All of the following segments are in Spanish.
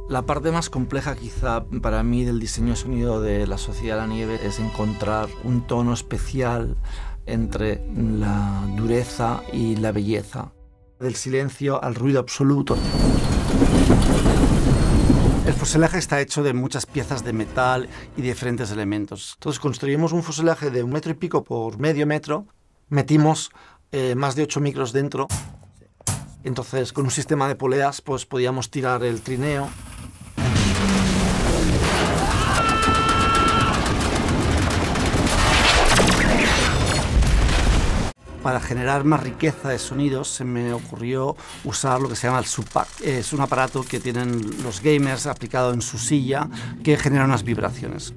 La parte más compleja quizá para mí del diseño de sonido de La Sociedad de la Nieve es encontrar un tono especial entre la dureza y la belleza. Del silencio al ruido absoluto. El fuselaje está hecho de muchas piezas de metal y diferentes elementos. Entonces construimos un fuselaje de 1,5 metros por medio metro, metimos más de 8 micros dentro. Entonces con un sistema de poleas pues podíamos tirar el trineo. Para generar más riqueza de sonidos se me ocurrió usar lo que se llama el subpack. Es un aparato que tienen los gamers aplicado en su silla que genera unas vibraciones.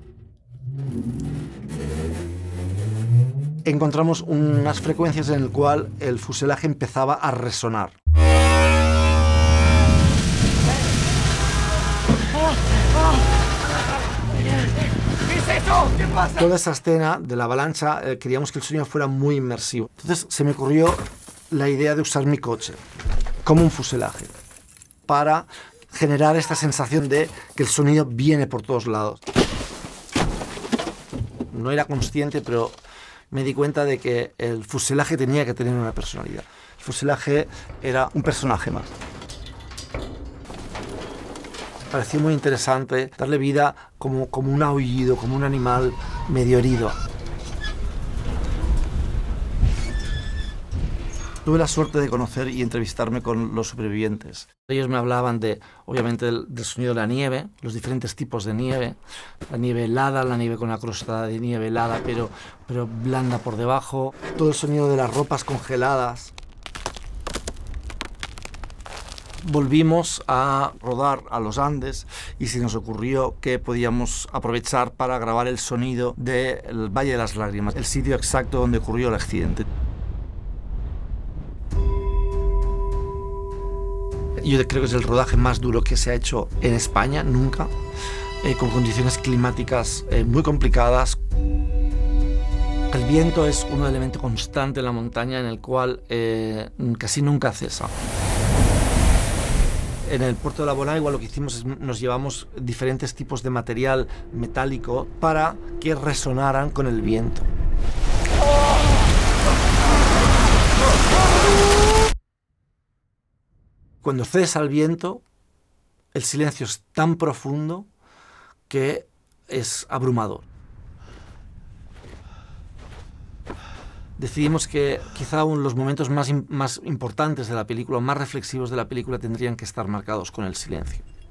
Encontramos unas frecuencias en las cuales el fuselaje empezaba a resonar. ¿Qué pasa? Toda esa escena de la avalancha queríamos que el sonido fuera muy inmersivo. Entonces se me ocurrió la idea de usar mi coche como un fuselaje para generar esta sensación de que el sonido viene por todos lados. No era consciente, pero me di cuenta de que el fuselaje tenía que tener una personalidad. El fuselaje era un personaje más. Me pareció muy interesante darle vida como un aullido, como un animal medio herido. Tuve la suerte de conocer y entrevistarme con los supervivientes. Ellos me hablaban obviamente, del sonido de la nieve, los diferentes tipos de nieve. La nieve helada, la nieve con una crosta de nieve helada, pero blanda por debajo. Todo el sonido de las ropas congeladas. Volvimos a rodar a los Andes y se nos ocurrió que podíamos aprovechar para grabar el sonido del Valle de las Lágrimas, el sitio exacto donde ocurrió el accidente. Yo creo que es el rodaje más duro que se ha hecho en España, nunca, con condiciones climáticas muy complicadas. El viento es un elemento constante en la montaña en el cual casi nunca cesa. En el puerto de La Bonagua lo que hicimos es nos llevamos diferentes tipos de material metálico para que resonaran con el viento. Cuando cesa el viento, el silencio es tan profundo que es abrumador. Decidimos que quizá los momentos más importantes de la película, más reflexivos de la película, tendrían que estar marcados con el silencio.